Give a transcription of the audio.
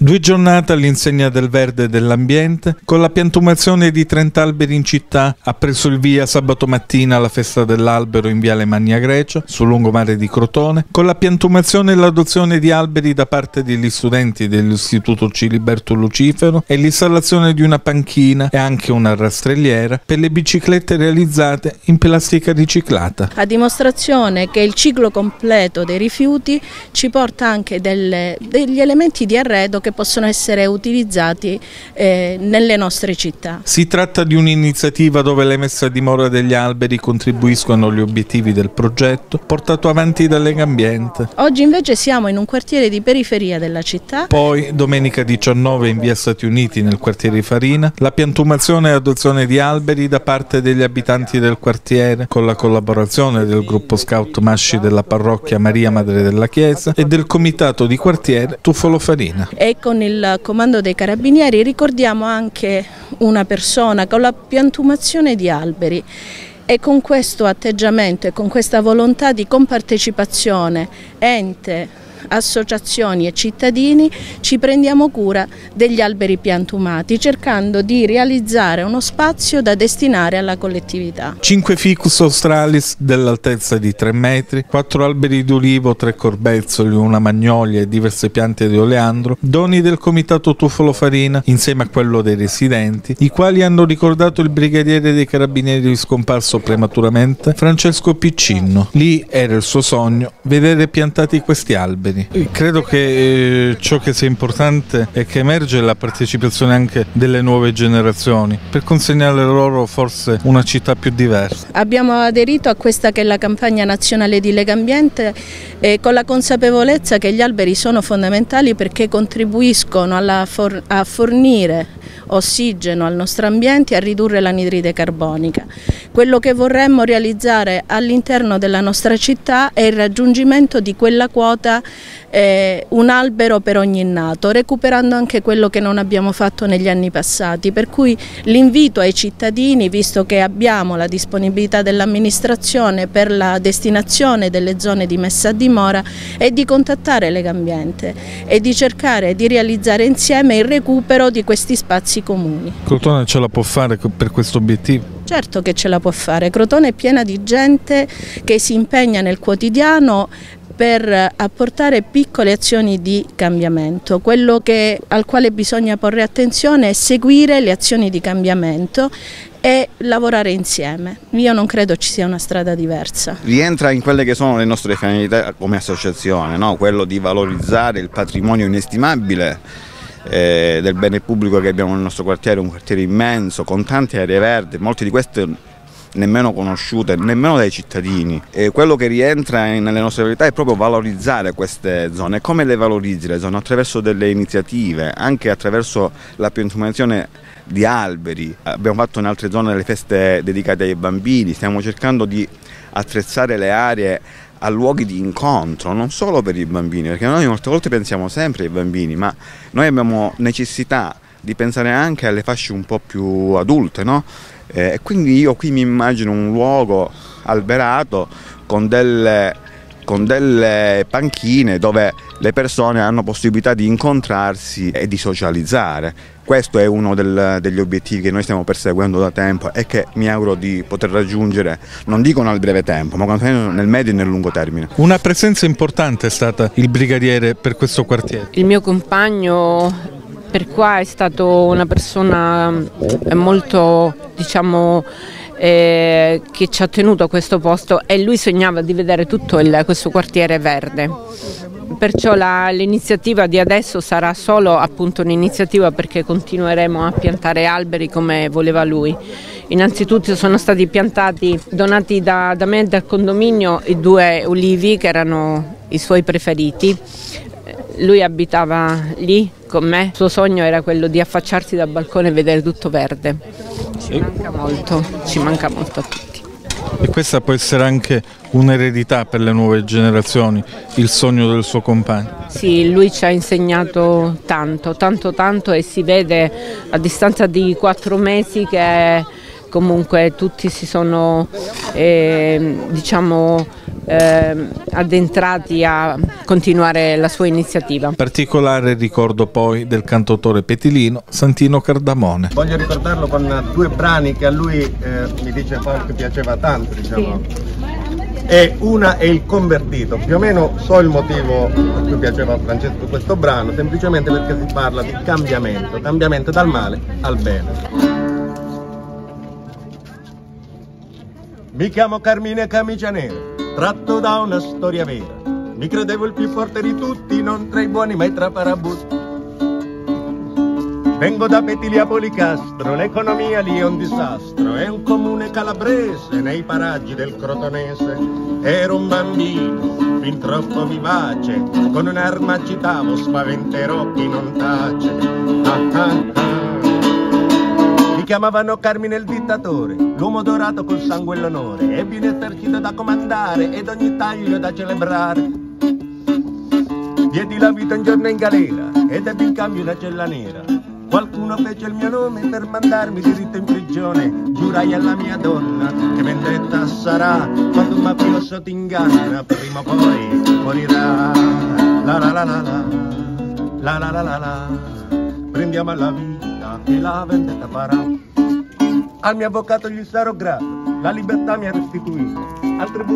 2 giornate all'insegna del verde e dell'ambiente, con la piantumazione di 30 alberi in città. Ha preso il via sabato mattina la festa dell'albero in Viale Magna Grecia, sul lungomare di Crotone, con la piantumazione e l'adozione di alberi da parte degli studenti dell'Istituto Ciliberto Lucifero e l'installazione di una panchina e anche una rastrelliera per le biciclette realizzate in plastica riciclata. A dimostrazione che il ciclo completo dei rifiuti ci porta anche degli elementi di arredo che possono essere utilizzati nelle nostre città. Si tratta di un'iniziativa dove le messe a dimora degli alberi contribuiscono agli obiettivi del progetto portato avanti da Legambiente. Oggi invece siamo in un quartiere di periferia della città. Poi domenica 19 in via Stati Uniti nel quartiere Farina la piantumazione e adozione di alberi da parte degli abitanti del quartiere con la collaborazione del gruppo scout Masci della parrocchia Maria Madre della Chiesa e del comitato di quartiere Tufolo Farina. E con il comando dei carabinieri ricordiamo anche una persona con la piantumazione di alberi e con questo atteggiamento e con questa volontà di compartecipazione ente, associazioni e cittadini ci prendiamo cura degli alberi piantumati cercando di realizzare uno spazio da destinare alla collettività. 5 ficus australis dell'altezza di 3 metri, 4 alberi d'olivo, 3 corbezzoli, una magnolia e diverse piante di oleandro, doni del comitato Tufolo Farina insieme a quello dei residenti, i quali hanno ricordato il brigadiere dei carabinieri scomparso prematuramente Francesco Piccinno. Lì era il suo sogno, vedere piantati questi alberi. Credo che ciò che sia importante è che emerge la partecipazione anche delle nuove generazioni per consegnare loro forse una città più diversa. Abbiamo aderito a questa che è la campagna nazionale di Legambiente con la consapevolezza che gli alberi sono fondamentali perché contribuiscono a fornire ossigeno al nostro ambiente e a ridurre l'anidride carbonica. Quello che vorremmo realizzare all'interno della nostra città è il raggiungimento di quella quota un albero per ogni nato, recuperando anche quello che non abbiamo fatto negli anni passati, per cui l'invito ai cittadini, visto che abbiamo la disponibilità dell'amministrazione per la destinazione delle zone di messa a dimora, è di contattare Legambiente e di cercare di realizzare insieme il recupero di questi spazi comuni. Crotone ce la può fare per questo obiettivo? Certo che ce la può fare, Crotone è piena di gente che si impegna nel quotidiano per apportare piccole azioni di cambiamento. Quello al quale bisogna porre attenzione è seguire le azioni di cambiamento e lavorare insieme. Io non credo ci sia una strada diversa. Rientra in quelle che sono le nostre finalità come associazione, no? Quello di valorizzare il patrimonio inestimabile del bene pubblico che abbiamo nel nostro quartiere, un quartiere immenso con tante aree verdi, molte di queste nemmeno conosciute, nemmeno dai cittadini. E quello che rientra nelle nostre priorità è proprio valorizzare queste zone. Come le valorizzi le zone? Attraverso delle iniziative, anche attraverso la piantumazione di alberi. Abbiamo fatto in altre zone delle feste dedicate ai bambini, stiamo cercando di attrezzare le aree a luoghi di incontro, non solo per i bambini, perché noi molte volte pensiamo sempre ai bambini, ma noi abbiamo necessità di pensare anche alle fasce un po' più adulte, no? E quindi io qui mi immagino un luogo alberato con delle panchine dove le persone hanno possibilità di incontrarsi e di socializzare. Questo è uno degli obiettivi che noi stiamo perseguendo da tempo e che mi auguro di poter raggiungere, non dico nel breve tempo, ma nel medio e nel lungo termine. Una presenza importante è stata il brigadiere per questo quartiere. Il mio compagno per qua è stato una persona molto, diciamo, che ci ha tenuto a questo posto e lui sognava di vedere tutto questo quartiere verde. Perciò l'iniziativa di adesso sarà solo appunto un'iniziativa perché continueremo a piantare alberi come voleva lui. Innanzitutto sono stati piantati, donati da me e dal condominio, i 2 ulivi che erano i suoi preferiti. Lui abitava lì con me, il suo sogno era quello di affacciarsi dal balcone e vedere tutto verde. Ci manca molto a tutti. E questa può essere anche un'eredità per le nuove generazioni, il sogno del suo compagno. Sì, lui ci ha insegnato tanto e si vede a distanza di 4 mesi che comunque tutti si sono diciamo addentrati a continuare la sua iniziativa. Particolare ricordo poi del cantautore petilino Santino Cardamone. Voglio ricordarlo con due brani che a lui mi dice folk piaceva tanto, diciamo. Sì. E una è Il convertito, più o meno so il motivo per cui piaceva a Francesco questo brano, semplicemente perché si parla di cambiamento dal male al bene. Mi chiamo Carmine Camicia Nera, tratto da una storia vera, mi credevo il più forte di tutti, non tra i buoni ma tra parabutti. Vengo da Petilia Policastro, l'economia lì è un disastro, è un comune calabrese nei paraggi del Crotonese. Ero un bambino, fin troppo vivace, con un'arma agitavo, spaventerò chi non tace. Mi chiamavano Carmine il dittatore, l'uomo dorato col sangue e l'onore, ebbi un esercito da comandare ed ogni taglio da celebrare. Diedi la vita un giorno in galera ed ebbi in cambio una cella nera. Qualcuno fece il mio nome per mandarmi diritto in prigione. Giurai alla mia donna che vendetta sarà quando un mafioso ti inganna, prima o poi morirà. La la la la la, la la la la la. Prendiamo alla vita che la vendetta farà. Al mio avvocato gli sarò grato, la libertà mi ha restituito.